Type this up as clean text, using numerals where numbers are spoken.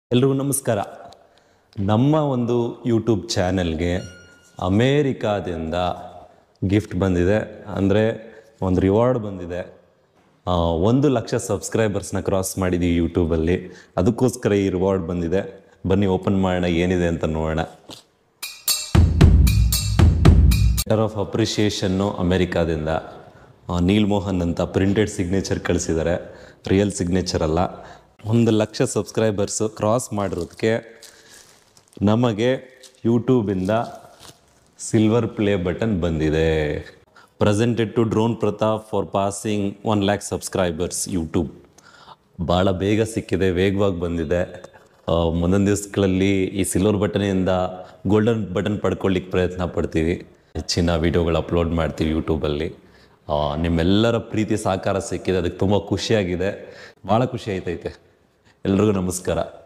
ಎಲ್ರಿಗೂ ನಮಸ್ಕಾರ. ನಮ್ಮ ಒಂದು ಯೂಟ್ಯೂಬ್ ಚಾನೆಲ್ಗೆ ಅಮೇರಿಕಾದಿಂದ ಗಿಫ್ಟ್ ಬಂದಿದೆ, ಅಂದರೆ ಒಂದು ರಿವಾರ್ಡ್ ಬಂದಿದೆ. 1,00,000 ಸಬ್ಸ್ಕ್ರೈಬರ್ಸ್ನ ಕ್ರಾಸ್ ಮಾಡಿದ್ದೀವಿ ಯೂಟ್ಯೂಬಲ್ಲಿ. ಅದಕ್ಕೋಸ್ಕರ ಈ ರಿವಾರ್ಡ್ ಬಂದಿದೆ. ಬನ್ನಿ ಓಪನ್ ಮಾಡೋಣ, ಏನಿದೆ ಅಂತ ನೋಡೋಣ. ಲೆಟರ್ ಆಫ್ ಅಪ್ರಿಷಿಯೇಷನ್ನು ಅಮೇರಿಕಾದಿಂದ ನೀಲ್ ಮೋಹನ್ ಅಂತ ಪ್ರಿಂಟೆಡ್ ಸಿಗ್ನೇಚರ್ ಕಳಿಸಿದ್ದಾರೆ, ರಿಯಲ್ ಸಿಗ್ನೇಚರ್ ಅಲ್ಲ. 1,00,000 ಸಬ್ಸ್ಕ್ರೈಬರ್ಸು ಕ್ರಾಸ್ ಮಾಡಿರೋದಕ್ಕೆ ನಮಗೆ ಯೂಟ್ಯೂಬಿಂದ ಸಿಲ್ವರ್ ಪ್ಲೇ ಬಟನ್ ಬಂದಿದೆ. Presented to Drone Prathap for passing 1,00,000 subscribers YouTube. ಭಾಳ ಬೇಗ ಸಿಕ್ಕಿದೆ, ವೇಗವಾಗಿ ಬಂದಿದೆ. ಮುಂದಿನ ದಿವಸಗಳಲ್ಲಿ ಈ ಸಿಲ್ವರ್ ಬಟನಿಂದ ಗೋಲ್ಡನ್ ಬಟನ್ ಪಡ್ಕೊಳ್ಳಿಕ್ಕೆ ಪ್ರಯತ್ನ ಪಡ್ತೀವಿ. ಹೆಚ್ಚಿನ ವೀಡಿಯೋಗಳು ಅಪ್ಲೋಡ್ ಮಾಡ್ತೀವಿ ಯೂಟ್ಯೂಬಲ್ಲಿ. ನಿಮ್ಮೆಲ್ಲರ ಪ್ರೀತಿ ಸಹಕಾರ ಸಿಕ್ಕಿದೆ, ಅದಕ್ಕೆ ತುಂಬ ಖುಷಿಯಾಗಿದೆ, ಭಾಳ ಖುಷಿ ಆಯ್ತೈತೆ. ಎಲ್ರಿಗೂ ನಮಸ್ಕಾರ.